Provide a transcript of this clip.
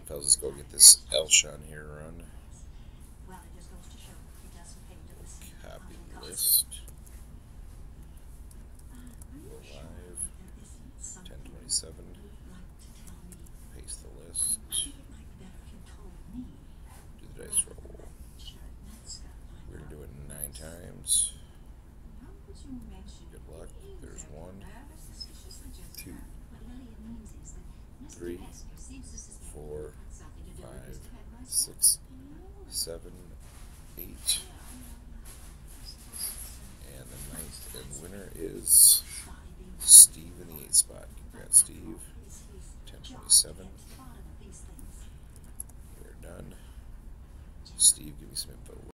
fellas, let's go get this Alshon here run. Copy the list. Go live. 1027. Paste the list. Do the dice roll. We're going to do it 9 times. Good luck. There's 1, 2, 3, 4, 5, 6, 7, 8. And the 9th and winner is Steve in the 8th spot. Congrats, Steve. 1027. We're done. Steve, give me some info.